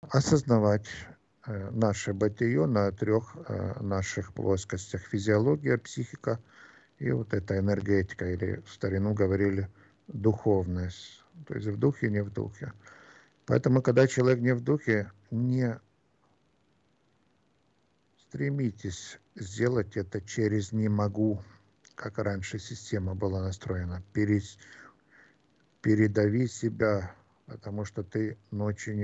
осознавать наше бытие на трех наших плоскостях: физиология, психика и вот эта энергетика, или в старину говорили духовность, то есть в духе, не в духе. Поэтому, когда человек не в духе, не стремитесь сделать это через «не могу», как раньше система была настроена. Передави себя, потому что ты ночью не